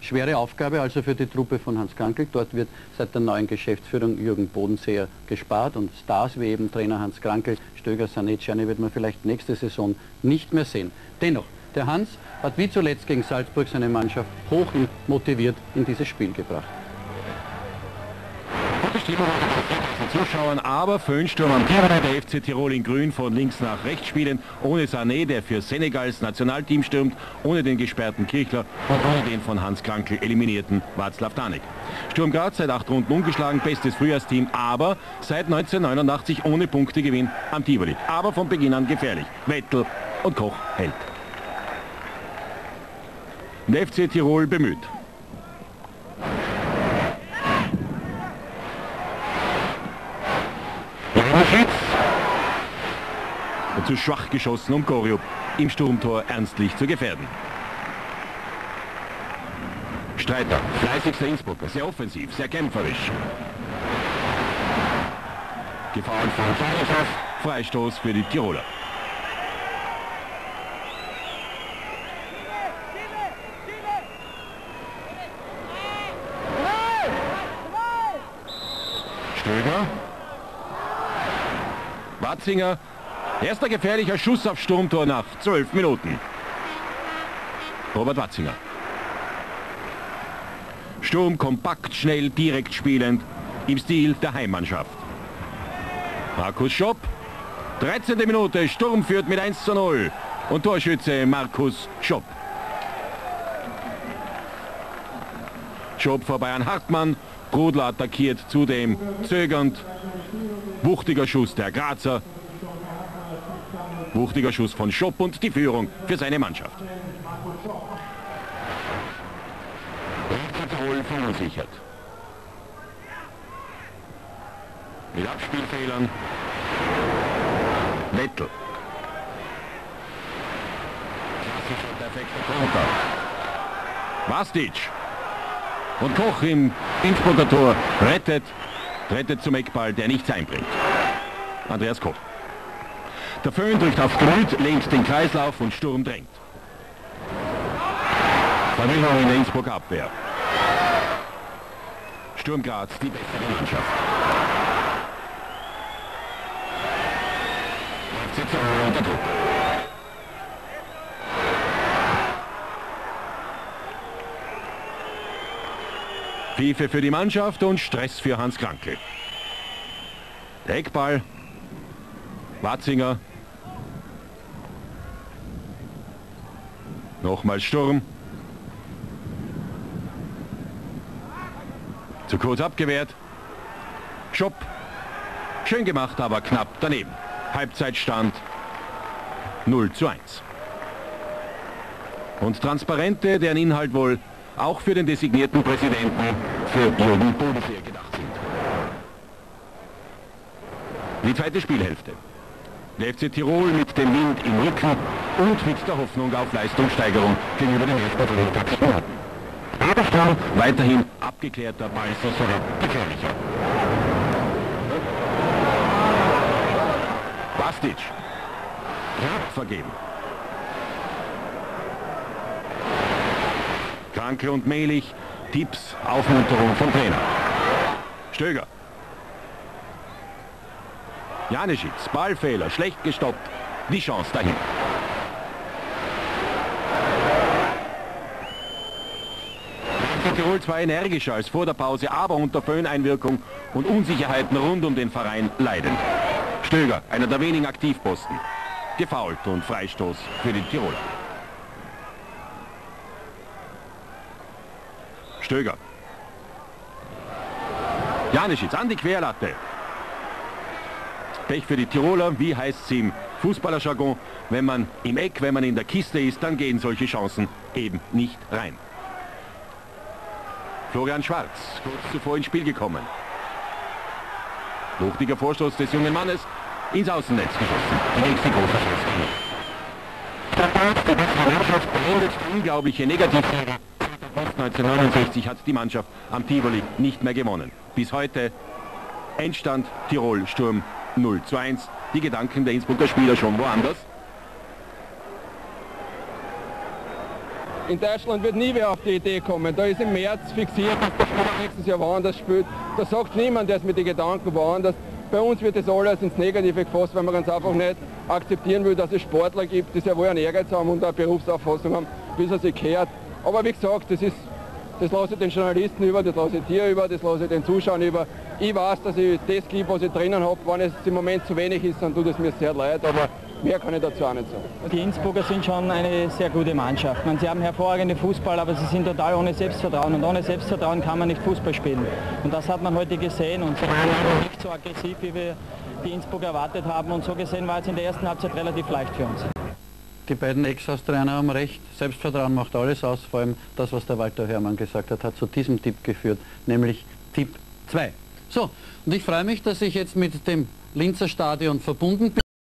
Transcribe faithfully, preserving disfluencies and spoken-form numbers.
schwere Aufgabe also für die Truppe von Hans Krankl. Dort wird seit der neuen Geschäftsführung Jürgen Bodenseer gespart und Stars wie eben Trainer Hans Krankl, Stöger, Sané, Czerny wird man vielleicht nächste Saison nicht mehr sehen. Dennoch, der Hans hat wie zuletzt gegen Salzburg seine Mannschaft hoch motiviert in dieses Spiel gebracht. Gute Stimmung unter den Zuschauern, aber Föhnsturm am Tirol, der F C Tirol in Grün von links nach rechts spielen, ohne Sané, der für Senegals Nationalteam stürmt, ohne den gesperrten Kirchler und ohne den von Hans Krankl eliminierten Václav Danek. Sturm Graz seit acht Runden ungeschlagen, bestes Frühjahrsteam, aber seit neunzehnhundertneunundachtzig ohne Punktegewinn am Tivoli. Aber von Beginn an gefährlich. Vettel und Koch hält. Der F C Tirol bemüht. Und zu schwach geschossen, um Koryub im Sturmtor ernstlich zu gefährden. Streiter, fleißigster Innsbrucker, sehr offensiv, sehr kämpferisch. Gefahren von Freistoß, Freistoß für die Tiroler. Stöger. Watzinger. Erster gefährlicher Schuss auf Sturmtor nach zwölf Minuten. Robert Watzinger. Sturm kompakt, schnell, direkt spielend, im Stil der Heimmannschaft. Markus Schopp. dreizehnte Minute, Sturm führt mit eins zu null. Und Torschütze Markus Schopp. Schopp vorbei an Hartmann. Brodler attackiert zudem zögernd. Wuchtiger Schuss der Grazer. Wuchtiger Schuss von Schopp und die Führung für seine Mannschaft. Tirol verunsichert. Mit Abspielfehlern. Vettel. Klassischer perfekter Konter. Vastic. Und Koch im Innsbrucker Tor rettet. Rettet zum Eckball, der nichts einbringt. Andreas Koch. Der Föhn drückt auf Grüt, lenkt den Kreislauf und Sturm drängt. Verwirrung in der Innsbrucker Abwehr. Sturm Graz, die bessere Mannschaft. F C Tirol unter Druck. Pfiffe für die Mannschaft und Stress für Hans Krankl. Der Eckball. Watzinger. Nochmal Sturm. Zu kurz abgewehrt. Schopp. Schön gemacht, aber knapp daneben. Halbzeitstand null zu eins. Und Transparente, deren Inhalt wohl auch für den designierten Präsidenten, für Jürgen Bodenseer gedacht sind. Die zweite Spielhälfte. Der F C Tirol mit dem Wind im Rücken und mit der Hoffnung auf Leistungssteigerung gegenüber den ersten Monaten. Aber Sturm weiterhin abgeklärter, ballsicherer, gefährlicher. Vastic. Knapp vergeben. Krankl und Mehlich. Tipps, Aufmunterung vom Trainer. Stöger. Janeschitz, Ballfehler, schlecht gestoppt. Die Chance dahin. Tirol zwar energischer als vor der Pause, aber unter Föhn-Einwirkung und Unsicherheiten rund um den Verein leiden. Stöger, einer der wenigen Aktivposten. Gefoult und Freistoß für die Tiroler. Stöger. Janeschitz an die Querlatte. Pech für die Tiroler, wie heißt es im Fußballerjargon, wenn man im Eck, wenn man in der Kiste ist, dann gehen solche Chancen eben nicht rein. Florian Schwarz, kurz zuvor ins Spiel gekommen. Wuchtiger Vorstoß des jungen Mannes, ins Außennetz geschossen. Die nächste große Chance. Statt die bessere Mannschaft beendet die unglaubliche Negativserie. neunzehnhundertneunundsechzig hat die Mannschaft am Tivoli nicht mehr gewonnen. Bis heute Endstand Tirol Sturm null zu eins. Die Gedanken der Innsbrucker Spieler schon woanders. In Deutschland wird nie wer auf die Idee kommen. Da ist im März fixiert, dass der Spieler nächstes Jahr woanders spielt. Da sagt niemand, der ist mit den Gedanken woanders. Bei uns wird das alles ins Negative gefasst, weil man ganz einfach nicht akzeptieren will, dass es Sportler gibt, die sehr wohl einen Ehrgeiz haben und eine Berufsauffassung haben, wie es sich gehört. Aber wie gesagt, das ist Das lasse ich den Journalisten über, das lasse ich dir über, das lasse ich den Zuschauern über. Ich weiß, dass ich das gebe, was ich drinnen habe. Wenn es im Moment zu wenig ist, dann tut es mir sehr leid, aber mehr kann ich dazu auch nicht sagen. Die Innsbrucker sind schon eine sehr gute Mannschaft. Man, sie haben hervorragende Fußball, aber sie sind total ohne Selbstvertrauen. Und ohne Selbstvertrauen kann man nicht Fußball spielen. Und das hat man heute gesehen. Und sie waren nicht so aggressiv, wie wir die Innsbrucker erwartet haben. Und so gesehen war es in der ersten Halbzeit relativ leicht für uns. Die beiden Ex-Austrianer haben recht, Selbstvertrauen macht alles aus, vor allem das, was der Walter Hörmann gesagt hat, hat zu diesem Tipp geführt, nämlich Tipp zwei. So, und ich freue mich, dass ich jetzt mit dem Linzer Stadion verbunden bin.